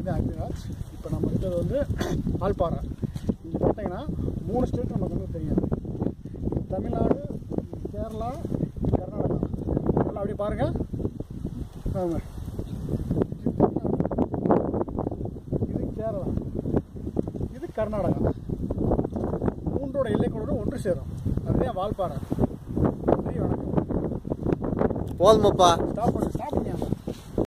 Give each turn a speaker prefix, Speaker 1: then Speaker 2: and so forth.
Speaker 1: வந்து அக்னிராஜ். இப்போ நம்ம இருக்கிறது வந்து வால்பாறை. இங்கே பார்த்தீங்கன்னா 3 ஸ்டேட் நமக்கு வந்து தெரியும். தமிழ்நாடு, கேரளா, கர்நாடகா. எல்லாம் அப்படி பாருங்கள். ஆமாம், இது கேரளா, இது கர்நாடகா. 3ஓட எல்லைக்கோடு ஒன்று சேரும். அதுதான் வால்பாறை. நன்றி, வணக்கம்.
Speaker 2: போதுமாப்பா.
Speaker 1: ஸ்டாப் பண்ணு.